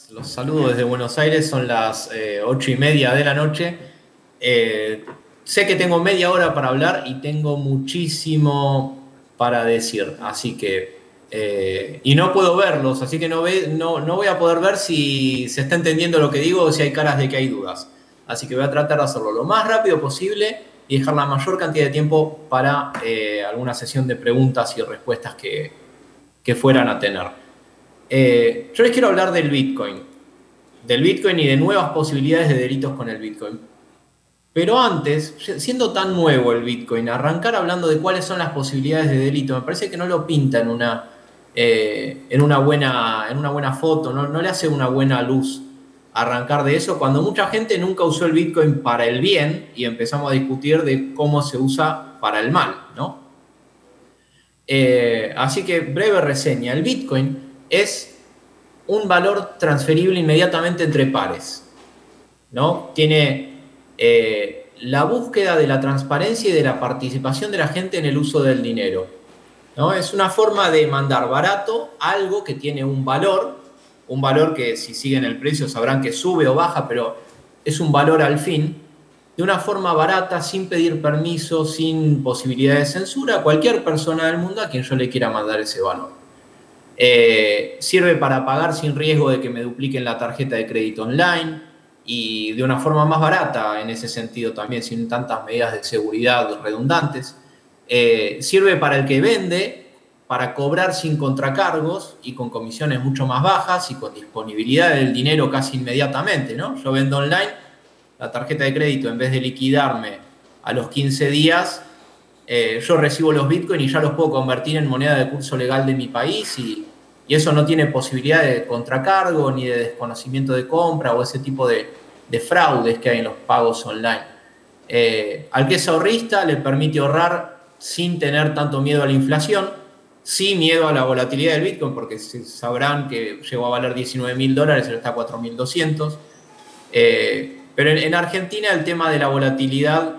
Los saludo desde Buenos Aires, son las 8:30 de la noche. Sé que tengo media hora para hablar y tengo muchísimo para decir, así que... y no puedo verlos, así que no voy a poder ver si se está entendiendo lo que digo o si hay caras de que hay dudas. Así que voy a tratar de hacerlo lo más rápido posible y dejar la mayor cantidad de tiempo para alguna sesión de preguntas y respuestas que fueran a tener. Yo les quiero hablar del Bitcoin y de nuevas posibilidades de delitos con el Bitcoin. Pero antes, siendo tan nuevo el Bitcoin, arrancar hablando de cuáles son las posibilidades de delito, me parece que no lo pinta en una buena foto, no le hace una buena luz arrancar de eso, cuando mucha gente nunca usó el Bitcoin para el bien y empezamos a discutir de cómo se usa para el mal, ¿no? Así que breve reseña. El Bitcoin es un valor transferible inmediatamente entre pares, ¿no? Tiene la búsqueda de la transparencia y de la participación de la gente en el uso del dinero, ¿no? Es una forma de mandar barato algo que tiene un valor que si siguen el precio sabrán que sube o baja, pero es un valor al fin, de una forma barata, sin pedir permiso, sin posibilidad de censura, a cualquier persona del mundo a quien yo le quiera mandar ese valor. Sirve para pagar sin riesgo de que me dupliquen la tarjeta de crédito online y de una forma más barata en ese sentido también, sin tantas medidas de seguridad redundantes. Sirve para el que vende, para cobrar sin contracargos y con comisiones mucho más bajas y con disponibilidad del dinero casi inmediatamente, ¿no? Yo vendo online, la tarjeta de crédito en vez de liquidarme a los 15 días, yo recibo los Bitcoin y ya los puedo convertir en moneda de curso legal de mi país y eso no tiene posibilidad de contracargo ni de desconocimiento de compra o ese tipo de fraudes que hay en los pagos online. Al que es ahorrista le permite ahorrar sin tener tanto miedo a la inflación, sí miedo a la volatilidad del Bitcoin, porque sabrán que llegó a valer $19.000, ahora está a 4.200. Pero en Argentina el tema de la volatilidad,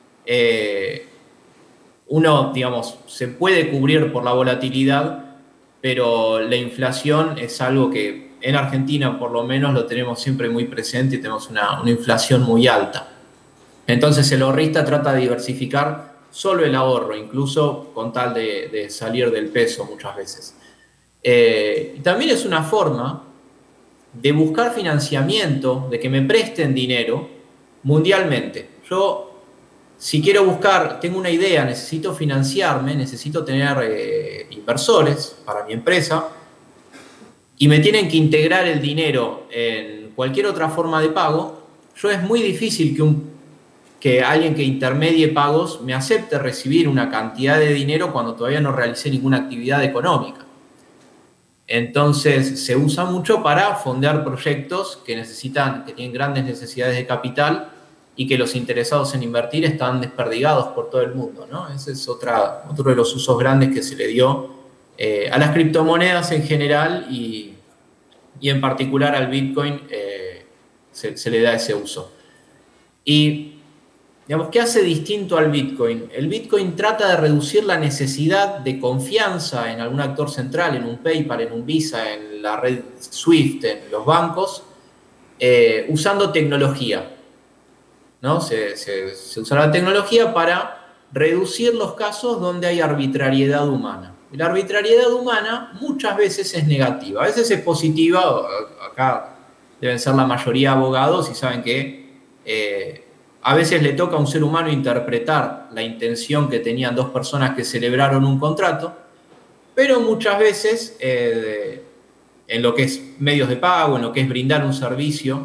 uno, digamos, se puede cubrir por la volatilidad, pero la inflación es algo que en Argentina por lo menos lo tenemos siempre muy presente y tenemos una inflación muy alta. Entonces el ahorrista trata de diversificar solo el ahorro, incluso con tal de salir del peso muchas veces. Y también es una forma de buscar financiamiento, de que me presten dinero mundialmente. Yo, si quiero buscar, tengo una idea, necesito financiarme, necesito tener inversores para mi empresa y me tienen que integrar el dinero en cualquier otra forma de pago, yo es muy difícil que alguien que intermedie pagos me acepte recibir una cantidad de dinero cuando todavía no realicé ninguna actividad económica. Entonces se usa mucho para fondear proyectos que tienen grandes necesidades de capital y que los interesados en invertir están desperdigados por todo el mundo, ¿no? Ese es otro de los usos grandes que se le dio a las criptomonedas en general y en particular al Bitcoin se le da ese uso. Y, digamos, ¿qué hace distinto al Bitcoin? El Bitcoin trata de reducir la necesidad de confianza en algún actor central, en un PayPal, en un Visa, en la red SWIFT, en los bancos, usando tecnología, ¿no? Se usa la tecnología para reducir los casos donde hay arbitrariedad humana. Y la arbitrariedad humana muchas veces es negativa, a veces es positiva. Acá deben ser la mayoría abogados y saben que a veces le toca a un ser humano interpretar la intención que tenían dos personas que celebraron un contrato, pero muchas veces en lo que es medios de pago, en lo que es brindar un servicio,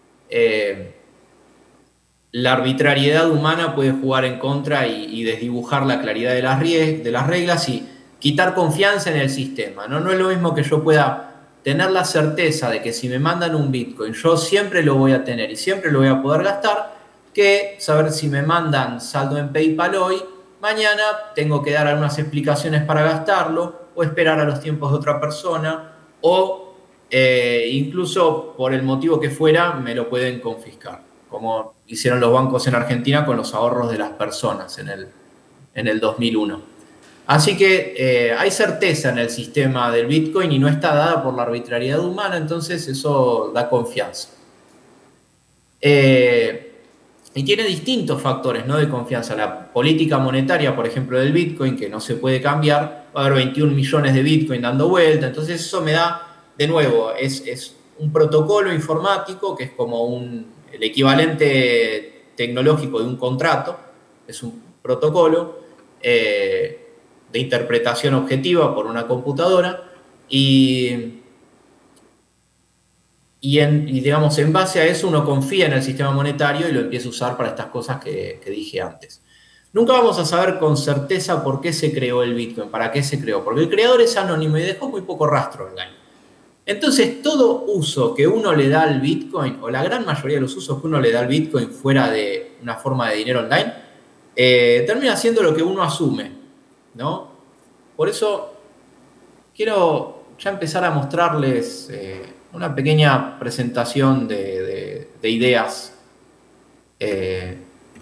la arbitrariedad humana puede jugar en contra y desdibujar la claridad de las reglas y quitar confianza en el sistema, ¿no? No es lo mismo que yo pueda tener la certeza de que si me mandan un Bitcoin yo siempre lo voy a tener y siempre lo voy a poder gastar, que saber si me mandan saldo en PayPal hoy, mañana tengo que dar algunas explicaciones para gastarlo o esperar a los tiempos de otra persona o incluso por el motivo que fuera me lo pueden confiscar, como hicieron los bancos en Argentina con los ahorros de las personas en el 2001. Así que hay certeza en el sistema del Bitcoin y no está dada por la arbitrariedad humana, entonces eso da confianza. Y tiene distintos factores, ¿no?, de confianza. La política monetaria, por ejemplo, del Bitcoin, que no se puede cambiar, va a haber 21 millones de Bitcoin dando vuelta, entonces eso me da, de nuevo, es un protocolo informático que es como el equivalente tecnológico de un contrato, es un protocolo de interpretación objetiva por una computadora y digamos, en base a eso uno confía en el sistema monetario y lo empieza a usar para estas cosas que dije antes. Nunca vamos a saber con certeza por qué se creó el Bitcoin, para qué se creó, porque el creador es anónimo y dejó muy poco rastro online. Entonces, todo uso que uno le da al Bitcoin, o la gran mayoría de los usos que uno le da al Bitcoin fuera de una forma de dinero online, termina siendo lo que uno asume, ¿no? Por eso quiero ya empezar a mostrarles una pequeña presentación de ideas que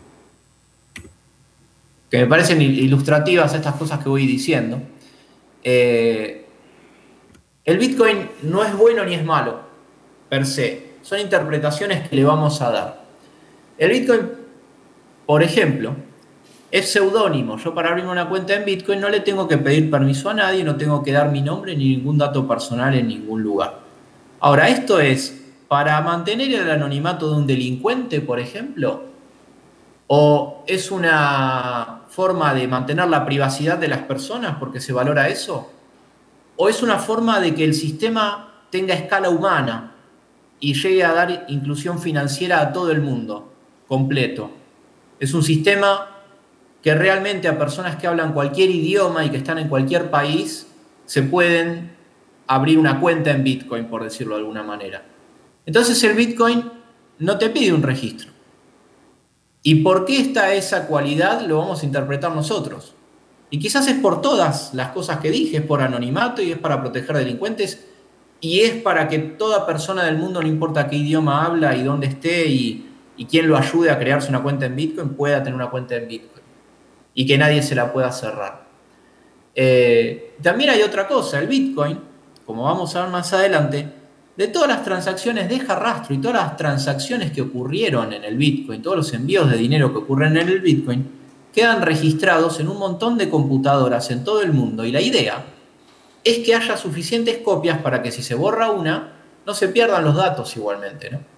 me parecen ilustrativas a estas cosas que voy diciendo. El Bitcoin no es bueno ni es malo, per se. Son interpretaciones que le vamos a dar. El Bitcoin, por ejemplo, es seudónimo. Yo para abrir una cuenta en Bitcoin no le tengo que pedir permiso a nadie, no tengo que dar mi nombre ni ningún dato personal en ningún lugar. Ahora, esto es para mantener el anonimato de un delincuente, por ejemplo, o es una forma de mantener la privacidad de las personas porque se valora eso, o es una forma de que el sistema tenga escala humana y llegue a dar inclusión financiera a todo el mundo, completo. Es un sistema que realmente a personas que hablan cualquier idioma y que están en cualquier país se pueden abrir una cuenta en Bitcoin, por decirlo de alguna manera. Entonces el Bitcoin no te pide un registro. ¿Y por qué está esa cualidad? Lo vamos a interpretar nosotros. Y quizás es por todas las cosas que dije, es por anonimato y es para proteger delincuentes y es para que toda persona del mundo, no importa qué idioma habla y dónde esté y quién lo ayude a crearse una cuenta en Bitcoin, pueda tener una cuenta en Bitcoin y que nadie se la pueda cerrar. También hay otra cosa, el Bitcoin, como vamos a ver más adelante, de todas las transacciones deja rastro y todas las transacciones que ocurrieron en el Bitcoin, todos los envíos de dinero que ocurren en el Bitcoin, quedan registrados en un montón de computadoras en todo el mundo y la idea es que haya suficientes copias para que si se borra una, no se pierdan los datos igualmente, ¿no?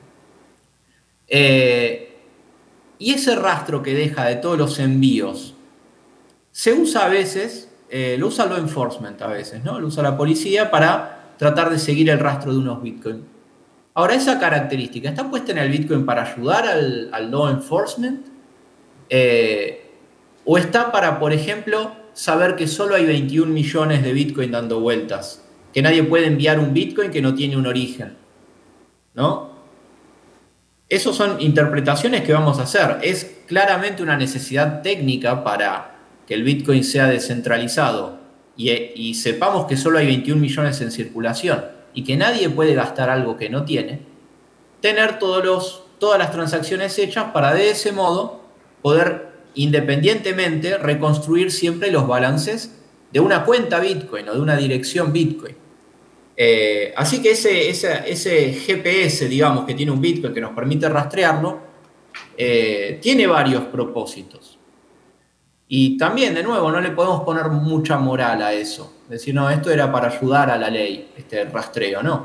Y ese rastro que deja de todos los envíos se usa a veces, lo usa law enforcement a veces, ¿no? Lo usa la policía para tratar de seguir el rastro de unos Bitcoin. Ahora, esa característica, ¿está puesta en el Bitcoin para ayudar al law enforcement? ¿O está para, por ejemplo, saber que solo hay 21 millones de Bitcoin dando vueltas? Que nadie puede enviar un Bitcoin que no tiene un origen, ¿no? Esas son interpretaciones que vamos a hacer. Es claramente una necesidad técnica para que el Bitcoin sea descentralizado y sepamos que solo hay 21 millones en circulación y que nadie puede gastar algo que no tiene, tener todas las transacciones hechas para de ese modo poder independientemente reconstruir siempre los balances de una cuenta Bitcoin o de una dirección Bitcoin. Así que ese GPS, digamos, que tiene un Bitcoin que nos permite rastrearlo, tiene varios propósitos. Y también, de nuevo, no le podemos poner mucha moral a eso. Decir, no, esto era para ayudar a la ley, este rastreo, no.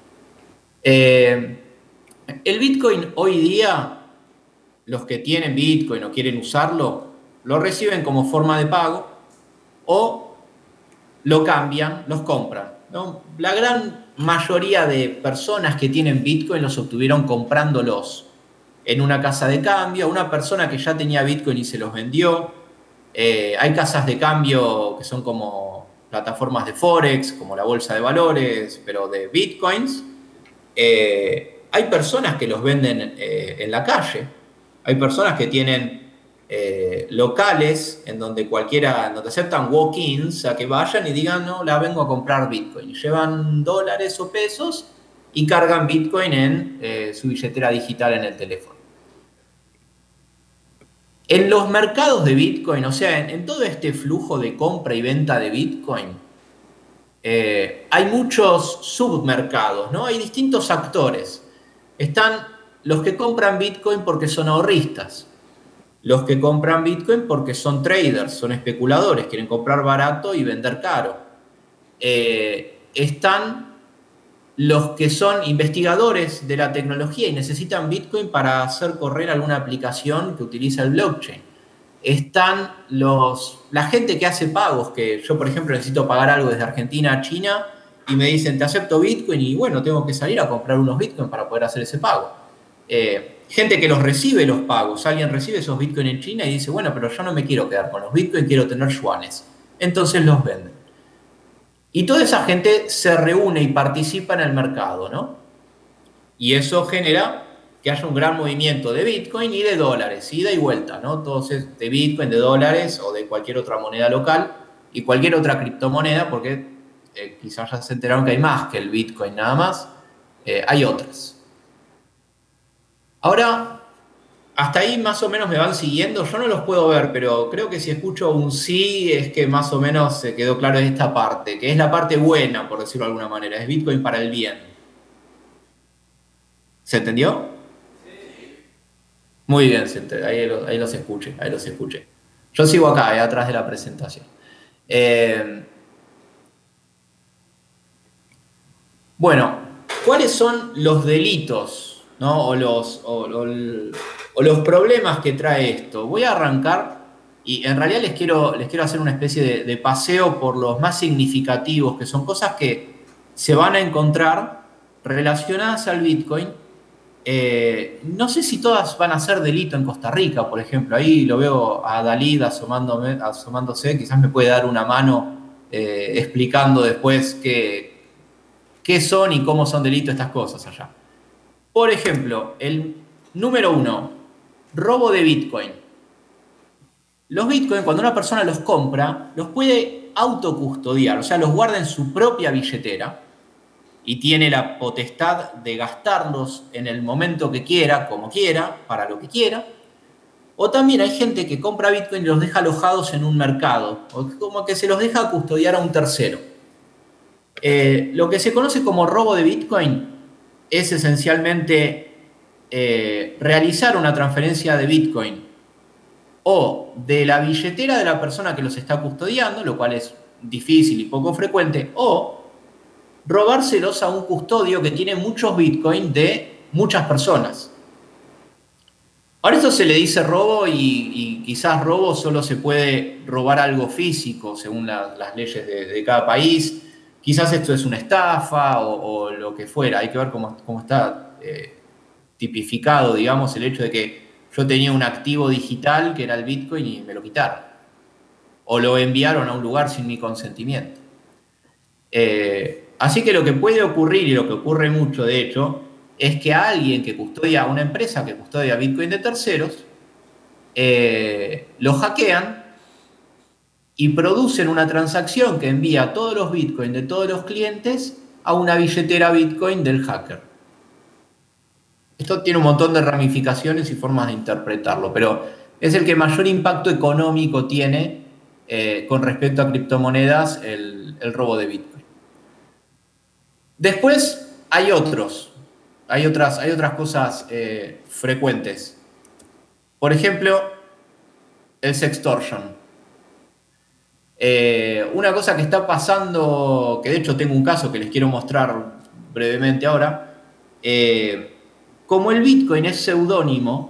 El Bitcoin hoy día, los que tienen Bitcoin o quieren usarlo, lo reciben como forma de pago o lo cambian, los compran, ¿no? La gran mayoría de personas que tienen Bitcoin los obtuvieron comprándolos en una casa de cambio, una persona que ya tenía Bitcoin y se los vendió. Hay casas de cambio que son como plataformas de Forex, como la bolsa de valores, pero de Bitcoins. Hay personas que los venden en la calle. Hay personas que tienen locales en donde donde aceptan walk-ins a que vayan y digan, no, la vengo a comprar Bitcoin. Y llevan dólares o pesos y cargan Bitcoin en su billetera digital en el teléfono. En los mercados de Bitcoin, o sea, en todo este flujo de compra y venta de Bitcoin, hay muchos submercados, ¿no? Hay distintos actores. Están los que compran Bitcoin porque son ahorristas, los que compran Bitcoin porque son traders, son especuladores, quieren comprar barato y vender caro. Están los que son investigadores de la tecnología y necesitan Bitcoin para hacer correr alguna aplicación que utiliza el blockchain. Están la gente que hace pagos, que yo, por ejemplo, necesito pagar algo desde Argentina a China y me dicen, te acepto Bitcoin y bueno, tengo que salir a comprar unos Bitcoin para poder hacer ese pago. Gente que los recibe los pagos, alguien recibe esos Bitcoin en China y dice, bueno, pero yo no me quiero quedar con los Bitcoin, quiero tener yuanes. Entonces los venden. Y toda esa gente se reúne y participa en el mercado, ¿no? Y eso genera que haya un gran movimiento de Bitcoin y de dólares, ida y vuelta, ¿no? Entonces, de Bitcoin, de dólares o de cualquier otra moneda local y cualquier otra criptomoneda, porque quizás ya se enteraron que hay más que el Bitcoin nada más, hay otras. Ahora, hasta ahí más o menos me van siguiendo. Yo no los puedo ver, pero creo que si escucho un sí es que más o menos se quedó claro esta parte, que es la parte buena, por decirlo de alguna manera. Es Bitcoin para el bien. ¿Se entendió? Muy bien, ahí los escuché, ahí los escuché. Yo sigo acá, atrás de la presentación. Eh, bueno, ¿cuáles son los delitos, ¿no? O los problemas que trae esto? Voy a arrancar y en realidad les quiero hacer una especie de paseo por los más significativos, que son cosas que se van a encontrar relacionadas al Bitcoin. No sé si todas van a ser delito en Costa Rica, por ejemplo. Ahí lo veo a Dalid asomándose, quizás me puede dar una mano explicando después qué son y cómo son delito estas cosas allá. Por ejemplo, el número 1, robo de Bitcoin. Los Bitcoin, cuando una persona los compra, los puede autocustodiar, o sea, los guarda en su propia billetera y tiene la potestad de gastarlos en el momento que quiera, como quiera, para lo que quiera. O también hay gente que compra Bitcoin y los deja alojados en un mercado, o como que se los deja custodiar a un tercero. Lo que se conoce como robo de Bitcoin es esencialmente realizar una transferencia de Bitcoin o de la billetera de la persona que los está custodiando, lo cual es difícil y poco frecuente, o robárselos a un custodio que tiene muchos Bitcoin de muchas personas. Ahora esto se le dice robo y quizás robo solo se puede robar algo físico según las leyes de cada país. Quizás esto es una estafa o lo que fuera. Hay que ver cómo está tipificado, digamos, el hecho de que yo tenía un activo digital que era el Bitcoin y me lo quitaron. O lo enviaron a un lugar sin mi consentimiento. Así que lo que puede ocurrir, y lo que ocurre mucho de hecho, es que a alguien que custodia, una empresa que custodia Bitcoin de terceros, lo hackean y producen una transacción que envía todos los Bitcoin de todos los clientes a una billetera Bitcoin del hacker. Esto tiene un montón de ramificaciones y formas de interpretarlo, pero es el que mayor impacto económico tiene con respecto a criptomonedas, el robo de Bitcoin. Después hay otras cosas frecuentes. Por ejemplo, el sextortion. Una cosa que está pasando, que de hecho tengo un caso que les quiero mostrar brevemente ahora, como el Bitcoin es seudónimo,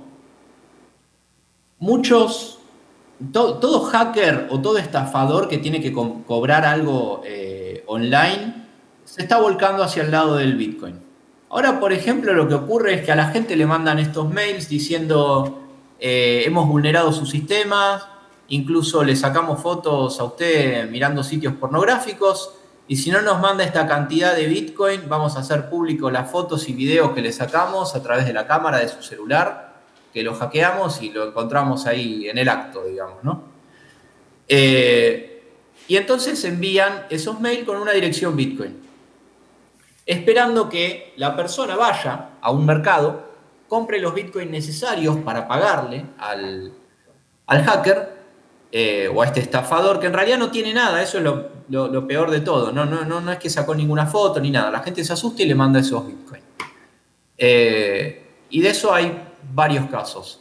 todo hacker o todo estafador que tiene que cobrar algo online, se está volcando hacia el lado del Bitcoin. Ahora, por ejemplo, lo que ocurre es que a la gente le mandan estos mails diciendo hemos vulnerado su sistema, incluso le sacamos fotos a usted mirando sitios pornográficos y si no nos manda esta cantidad de Bitcoin, vamos a hacer público las fotos y videos que le sacamos a través de la cámara de su celular, que lo hackeamos y lo encontramos ahí en el acto, digamos, ¿no? Y entonces envían esos mails con una dirección Bitcoin, esperando que la persona vaya a un mercado, compre los Bitcoin necesarios para pagarle al hacker o a este estafador, que en realidad no tiene nada, eso es lo peor de todo. No es que sacó ninguna foto ni nada. La gente se asusta y le manda esos bitcoins. Y de eso hay varios casos.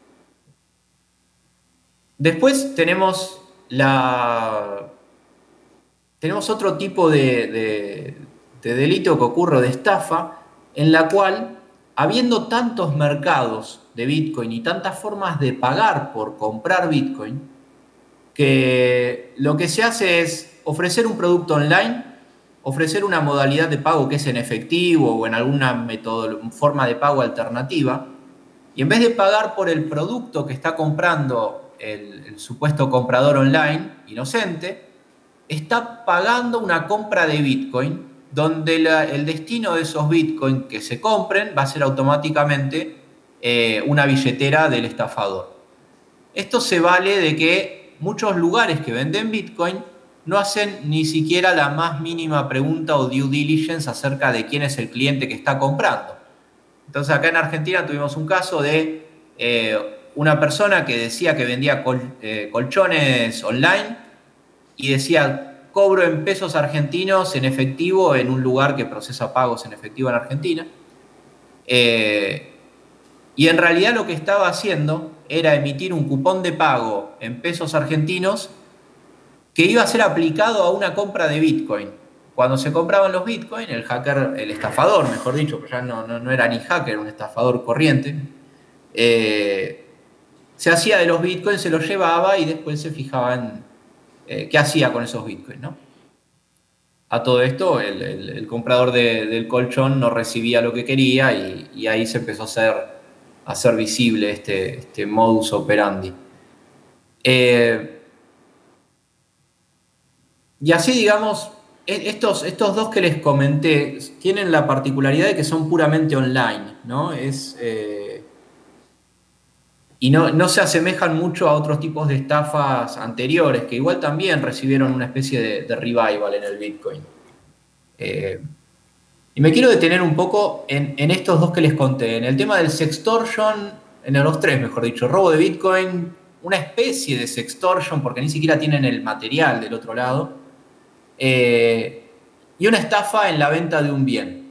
Después tenemos otro tipo de delito que ocurre, de estafa, en la cual, habiendo tantos mercados de Bitcoin y tantas formas de pagar por comprar Bitcoin, que lo que se hace es ofrecer un producto online, ofrecer una modalidad de pago que es en efectivo o en alguna forma de pago alternativa, y en vez de pagar por el producto que está comprando el supuesto comprador online inocente, está pagando una compra de Bitcoin, donde el destino de esos Bitcoin que se compren va a ser automáticamente una billetera del estafador. Esto se vale de que muchos lugares que venden Bitcoin no hacen ni siquiera la más mínima pregunta o due diligence acerca de quién es el cliente que está comprando. Entonces acá en Argentina tuvimos un caso de una persona que decía que vendía colchones online y decía cobro en pesos argentinos en efectivo en un lugar que procesa pagos en efectivo en Argentina. Y en realidad lo que estaba haciendo era emitir un cupón de pago en pesos argentinos que iba a ser aplicado a una compra de Bitcoin. Cuando se compraban los Bitcoin, el hacker, el estafador, mejor dicho, porque ya no era ni hacker, un estafador corriente, se hacía de los Bitcoins, se los llevaba y después se fijaban qué hacía con esos Bitcoins, ¿no? A todo esto, el comprador del colchón no recibía lo que quería y ahí se empezó a hacer visible este modus operandi. Y así, digamos, estos dos que les comenté tienen la particularidad de que son puramente online, ¿no? Y no se asemejan mucho a otros tipos de estafas anteriores, que igual también recibieron una especie de revival en el Bitcoin. Y me quiero detener un poco en estos dos que les conté. En el tema del sextortion, en los tres, mejor dicho, robo de Bitcoin, una especie de sextortion, porque ni siquiera tienen el material del otro lado, y una estafa en la venta de un bien.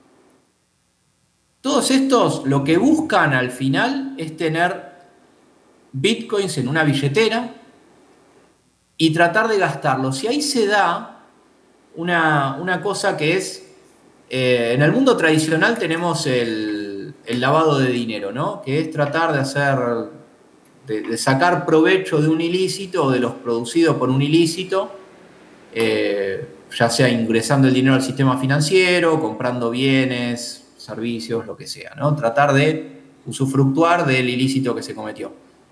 Todos estos lo que buscan al final es tener Bitcoins en una billetera y tratar de gastarlos. Y ahí se da una cosa que es, en el mundo tradicional tenemos el lavado de dinero, ¿no? Que es tratar de sacar provecho de un ilícito o de los producidos por un ilícito, ya sea ingresando el dinero al sistema financiero, comprando bienes, servicios, lo que sea, ¿no? Tratar de usufructuar del ilícito que se cometió.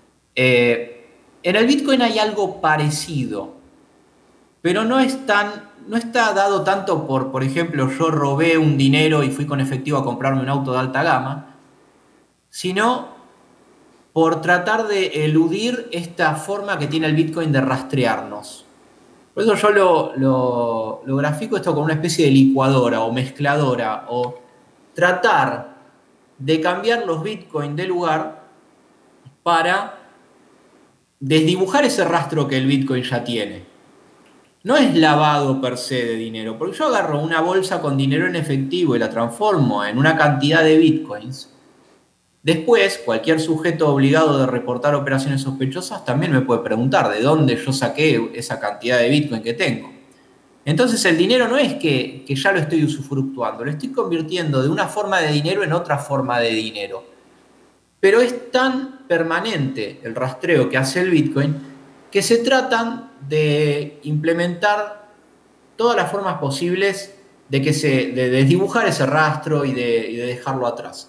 En el Bitcoin hay algo parecido, pero no está dado tanto por ejemplo, yo robé un dinero y fui con efectivo a comprarme un auto de alta gama, sino por tratar de eludir esta forma que tiene el Bitcoin de rastrearnos. Por eso yo lo grafico esto como una especie de licuadora o mezcladora, o tratar de cambiar los Bitcoin de lugar para desdibujar ese rastro que el Bitcoin ya tiene. No es lavado per se de dinero, porque yo agarro una bolsa con dinero en efectivo y la transformo en una cantidad de Bitcoins. Después, cualquier sujeto obligado de reportar operaciones sospechosas también me puede preguntar de dónde yo saqué esa cantidad de Bitcoin que tengo. Entonces el dinero no es que ya lo estoy usufructuando, lo estoy convirtiendo de una forma de dinero en otra forma de dinero. Pero es tan permanente el rastreo que hace el Bitcoin que se tratan de implementar todas las formas posibles de desdibujar ese rastro y de dejarlo atrás.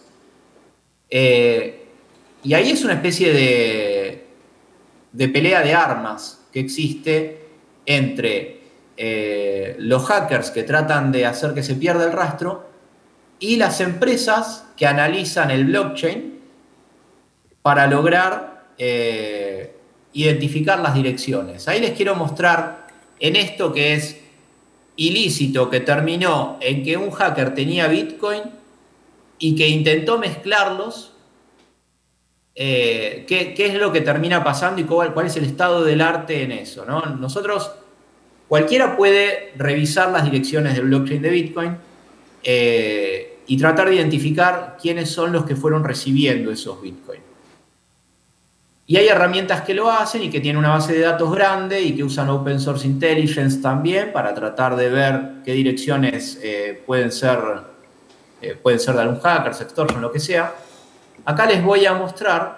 Y ahí es una especie de pelea de armas que existe entre los hackers que tratan de hacer que se pierda el rastro y las empresas que analizan el blockchain para lograr identificar las direcciones. Ahí les quiero mostrar en esto que es ilícito, que terminó en que un hacker tenía Bitcoin y que intentó mezclarlos qué es lo que termina pasando y cuál es el estado del arte en eso, ¿no? Cualquiera puede revisar las direcciones del blockchain de Bitcoin y tratar de identificar quiénes son los que fueron recibiendo esos Bitcoin. Y hay herramientas que lo hacen y que tienen una base de datos grande y que usan Open Source Intelligence también para tratar de ver qué direcciones pueden ser de algún hacker, extortion, lo que sea. Acá les voy a mostrar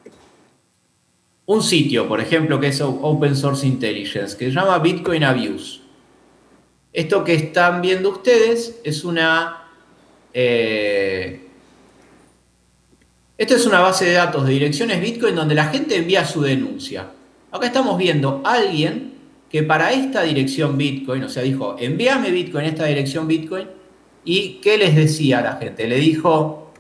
un sitio, por ejemplo, que es Open Source Intelligence, que se llama Bitcoin Abuse. Esto que están viendo ustedes es esto es una base de datos de direcciones Bitcoin donde la gente envía su denuncia. Acá estamos viendo a alguien que para esta dirección Bitcoin, o sea, dijo, envíame Bitcoin a esta dirección Bitcoin, y ¿qué les decía a la gente? Le dijo,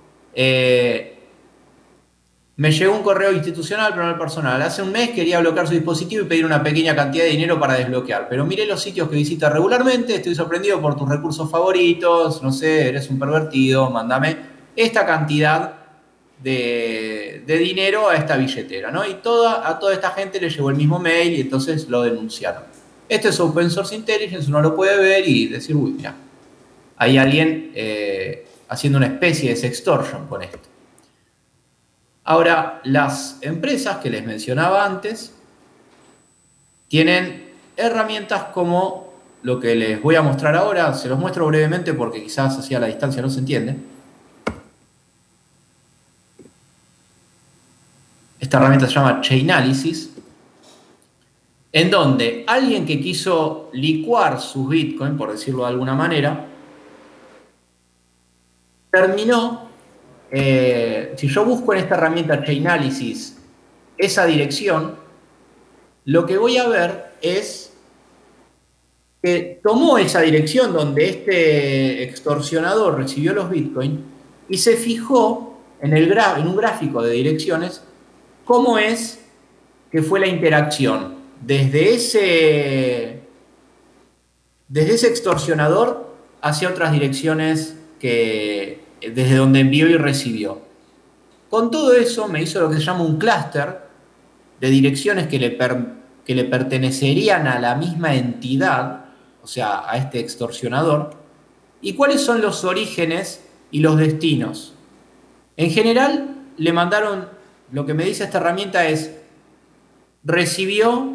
me llegó un correo institucional, pero no el personal. Hace un mes quería bloquear su dispositivo y pedir una pequeña cantidad de dinero para desbloquear. Pero miré los sitios que visita regularmente, estoy sorprendido por tus recursos favoritos, no sé, eres un pervertido, mándame esta cantidad de dinero a esta billetera, ¿no? Y a toda esta gente le llegó el mismo mail y entonces lo denunciaron. Esto es Open Source Intelligence, uno lo puede ver y decir, uy, mira, hay alguien haciendo una especie de sextortion con esto. Ahora, las empresas que les mencionaba antes tienen herramientas como lo que les voy a mostrar ahora. Se los muestro brevemente porque quizás así a la distancia no se entiende. Esta herramienta se llama Chainalysis, en donde alguien que quiso licuar sus Bitcoin, por decirlo de alguna manera, terminó, si yo busco en esta herramienta Chainalysis esa dirección, lo que voy a ver es que tomó esa dirección donde este extorsionador recibió los Bitcoin y se fijó en un gráfico de direcciones cómo es que fue la interacción desde ese extorsionador hacia otras direcciones desde donde envió y recibió. Con todo eso me hizo lo que se llama un clúster de direcciones que le pertenecerían a la misma entidad, o sea, a este extorsionador, y cuáles son los orígenes y los destinos. En general, le mandaron, lo que me dice esta herramienta es, recibió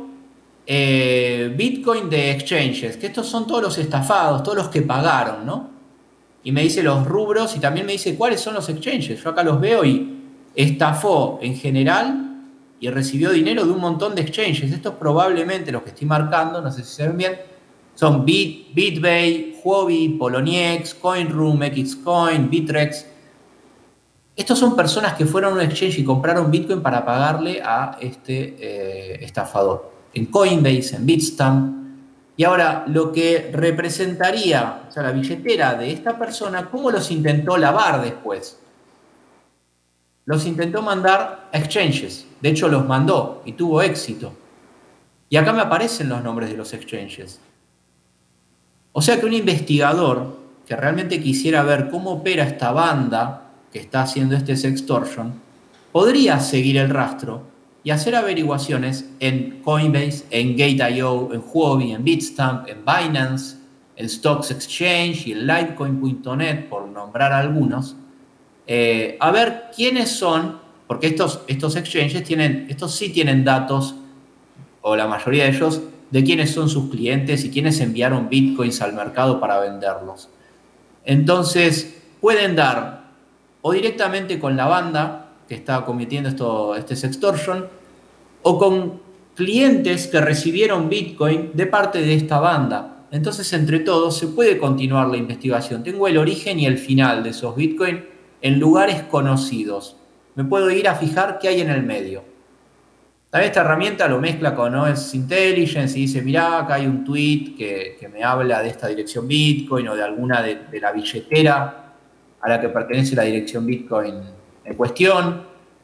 Bitcoin de exchanges, que estos son todos los estafados, todos los que pagaron, ¿no? Y me dice los rubros y también me dice cuáles son los exchanges. Yo acá los veo y estafó en general y recibió dinero de un montón de exchanges. Estos probablemente los que estoy marcando, no sé si se ven bien, son BitBay, Huobi, Poloniex, CoinRoom, Xcoin, Bitrex. Estos son personas que fueron a un exchange y compraron Bitcoin para pagarle a este estafador. En Coinbase, en Bitstamp. Y ahora, lo que representaría, o sea, la billetera de esta persona, ¿cómo los intentó lavar después? Los intentó mandar a exchanges. De hecho, los mandó y tuvo éxito. Y acá me aparecen los nombres de los exchanges. O sea que un investigador que realmente quisiera ver cómo opera esta banda que está haciendo este sextortion, podría seguir el rastro y hacer averiguaciones en Coinbase, en Gate.io, en Huobi, en Bitstamp, en Binance, en Stocks Exchange y en Litecoin.net, por nombrar algunos, a ver quiénes son, porque estos exchanges estos sí tienen datos, o la mayoría de ellos, de quiénes son sus clientes y quiénes enviaron bitcoins al mercado para venderlos. Entonces, pueden dar o directamente con la banda que está cometiendo este sextortion, o con clientes que recibieron Bitcoin de parte de esta banda. Entonces, entre todos, se puede continuar la investigación. Tengo el origen y el final de esos Bitcoin en lugares conocidos. Me puedo ir a fijar qué hay en el medio. También esta herramienta lo mezcla con OS Intelligence y dice, mirá, acá hay un tweet que me habla de esta dirección Bitcoin o de alguna de la billetera a la que pertenece la dirección Bitcoin en cuestión.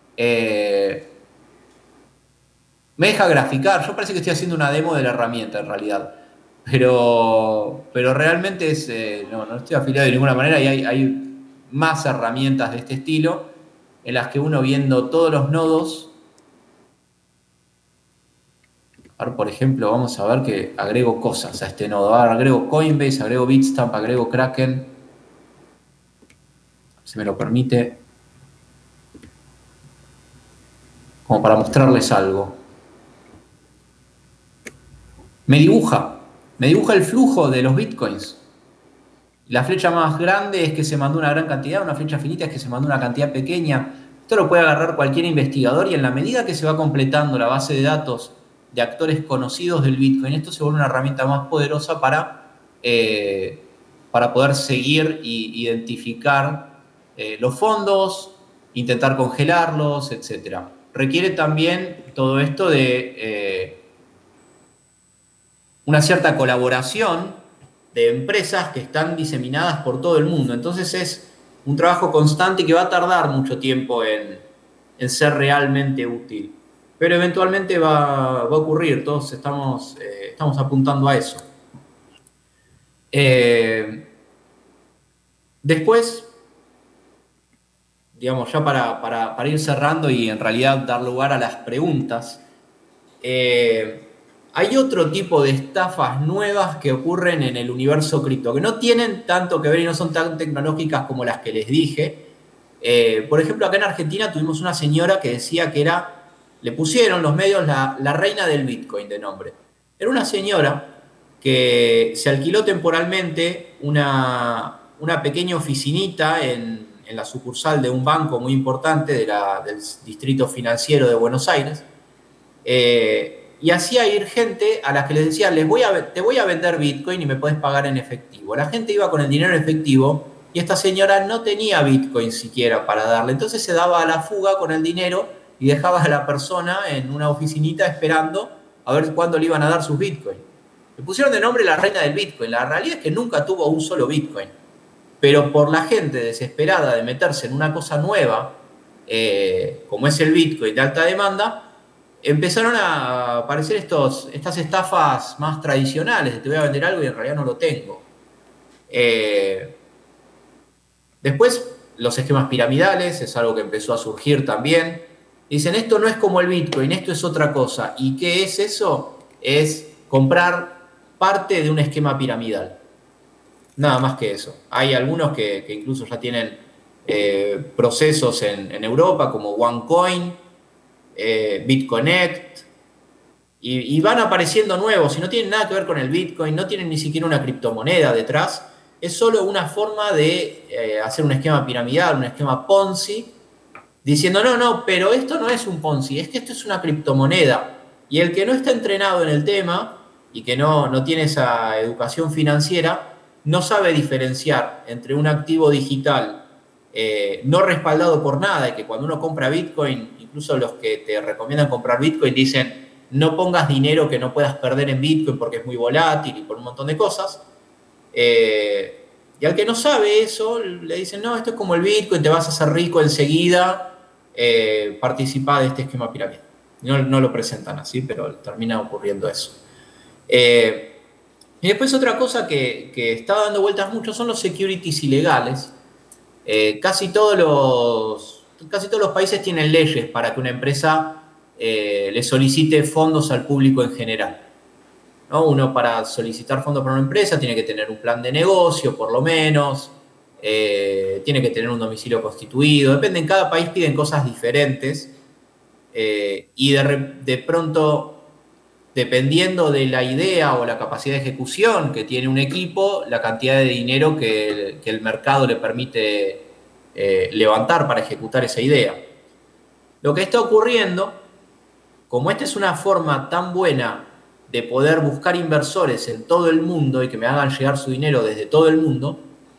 Me deja graficar. Yo parece que estoy haciendo una demo de la herramienta en realidad. Pero realmente no estoy afiliado de ninguna manera y hay más herramientas de este estilo. en las que uno viendo todos los nodos. Ahora, por ejemplo, vamos a ver que agrego cosas a este nodo. Ahora agrego Coinbase, agrego Bitstamp, agrego Kraken. Si me lo permite. Como para mostrarles algo. Me dibuja el flujo de los bitcoins. La flecha más grande es que se mandó una gran cantidad, una flecha finita es que se mandó una cantidad pequeña. Esto lo puede agarrar cualquier investigador y en la medida que se va completando la base de datos de actores conocidos del Bitcoin, esto se vuelve una herramienta más poderosa para poder seguir e identificar los fondos, intentar congelarlos, etc. Requiere también todo esto de una cierta colaboración de empresas que están diseminadas por todo el mundo. Entonces es un trabajo constante que va a tardar mucho tiempo en ser realmente útil. Pero eventualmente va a ocurrir, todos estamos apuntando a eso. Después, digamos, ya para ir cerrando y en realidad dar lugar a las preguntas, hay otro tipo de estafas nuevas que ocurren en el universo cripto, que no tienen tanto que ver y no son tan tecnológicas como las que les dije. Por ejemplo, acá en Argentina tuvimos una señora que decía que le pusieron los medios la reina del Bitcoin de nombre. Era una señora que se alquiló temporalmente una pequeña oficinita en la sucursal de un banco muy importante del distrito financiero de Buenos Aires. Y hacía ir gente a las que les decía, te voy a vender Bitcoin y me podés pagar en efectivo. La gente iba con el dinero en efectivo y esta señora no tenía Bitcoin siquiera para darle. Entonces se daba a la fuga con el dinero y dejaba a la persona en una oficinita esperando a ver cuándo le iban a dar sus Bitcoin. Le pusieron de nombre la reina del Bitcoin. La realidad es que nunca tuvo un solo Bitcoin. Pero por la gente desesperada de meterse en una cosa nueva, como es el Bitcoin de alta demanda, empezaron a aparecer estas estafas más tradicionales, de te voy a vender algo y en realidad no lo tengo. Después, los esquemas piramidales, es algo que empezó a surgir también. Dicen, esto no es como el Bitcoin, esto es otra cosa. ¿Y qué es eso? Es comprar parte de un esquema piramidal. Nada más que eso. Hay algunos que incluso ya tienen procesos en Europa, como OneCoin, BitConnect, y van apareciendo nuevos, y no tienen nada que ver con el Bitcoin, no tienen ni siquiera una criptomoneda detrás, es solo una forma de hacer un esquema piramidal, un esquema Ponzi, diciendo, no, pero esto no es un Ponzi, es que esto es una criptomoneda, y el que no está entrenado en el tema, y que no tiene esa educación financiera, no sabe diferenciar entre un activo digital no respaldado por nada, y que cuando uno compra Bitcoin, incluso los que te recomiendan comprar Bitcoin dicen no pongas dinero que no puedas perder en Bitcoin porque es muy volátil y por un montón de cosas. Y al que no sabe eso, le dicen, no, esto es como el Bitcoin, te vas a hacer rico enseguida, participa de este esquema piramidal. No lo presentan así, pero termina ocurriendo eso. Y después otra cosa que está dando vueltas mucho son los securities ilegales. Casi todos los países tienen leyes para que una empresa le solicite fondos al público en general, ¿no? Uno para solicitar fondos para una empresa tiene que tener un plan de negocio, por lo menos, tiene que tener un domicilio constituido, depende, en cada país piden cosas diferentes y de pronto, dependiendo de la idea o la capacidad de ejecución que tiene un equipo, la cantidad de dinero que el mercado le permite levantar para ejecutar esa idea. Lo que está ocurriendo, como esta es una forma tan buena de poder buscar inversores en todo el mundo y que me hagan llegar su dinero desde todo el mundo,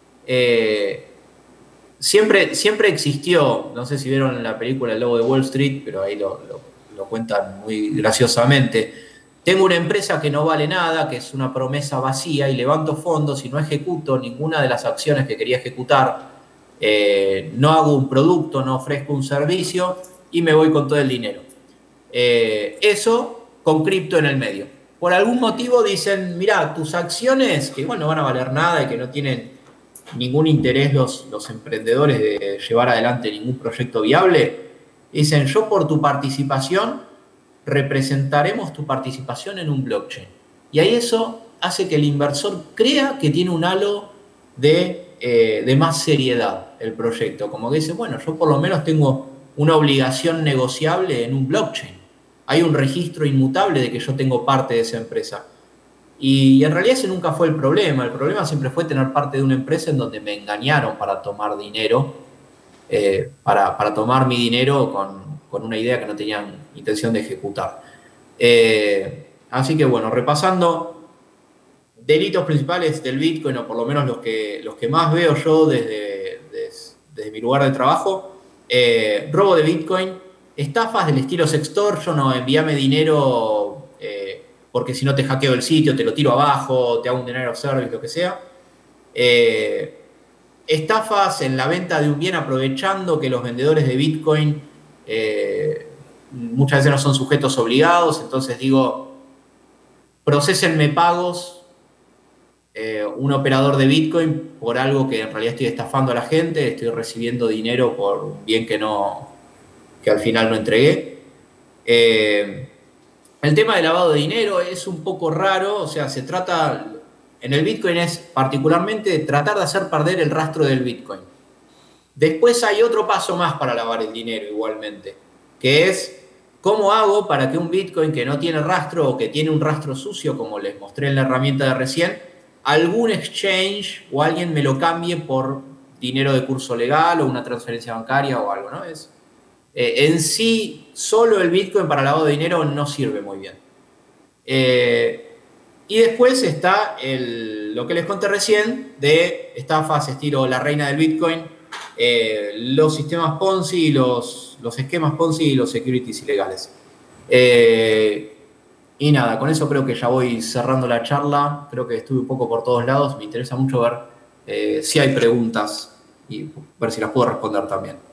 siempre existió, no sé si vieron la película El Lobo de Wall Street, pero ahí lo cuentan muy graciosamente. Tengo una empresa que no vale nada, que es una promesa vacía, y levanto fondos y no ejecuto ninguna de las acciones que quería ejecutar, no hago un producto, no ofrezco un servicio y me voy con todo el dinero. Eso con cripto en el medio. Por algún motivo dicen, mirá, tus acciones, que igual no van a valer nada y que no tienen ningún interés los emprendedores de llevar adelante ningún proyecto viable, dicen, yo por tu participación representaremos tu participación en un blockchain. Y ahí eso hace que el inversor crea que tiene un halo de más seriedad el proyecto. Como que dice, bueno, yo por lo menos tengo una obligación negociable en un blockchain. Hay un registro inmutable de que yo tengo parte de esa empresa. Y en realidad ese nunca fue el problema. El problema siempre fue tener parte de una empresa en donde me engañaron para tomar dinero, para tomar mi dinero con una idea que no tenían intención de ejecutar. Así que bueno, repasando delitos principales del Bitcoin, o por lo menos los que más veo yo desde mi lugar de trabajo, robo de Bitcoin, estafas del estilo sextortion o envíame dinero porque si no te hackeo el sitio, te lo tiro abajo, te hago un dinero service, lo que sea. Estafas en la venta de un bien aprovechando que los vendedores de Bitcoin muchas veces no son sujetos obligados, entonces digo, procesenme pagos un operador de Bitcoin por algo que en realidad estoy estafando a la gente, estoy recibiendo dinero por un bien que al final no entregué. El tema del lavado de dinero es un poco raro, o sea, se trata, en el Bitcoin es particularmente tratar de hacer perder el rastro del Bitcoin. Después hay otro paso más para lavar el dinero igualmente, que es cómo hago para que un Bitcoin que no tiene rastro o que tiene un rastro sucio, como les mostré en la herramienta de recién, algún exchange o alguien me lo cambie por dinero de curso legal o una transferencia bancaria o algo, ¿no? En sí, solo el Bitcoin para lavado de dinero no sirve muy bien. Y después está lo que les conté recién de estafas estilo la reina del Bitcoin, los sistemas Ponzi, los esquemas Ponzi y los securities ilegales. Y nada, con eso creo que ya voy cerrando la charla. Creo que estuve un poco por todos lados. Me interesa mucho ver si hay preguntas y ver si las puedo responder también.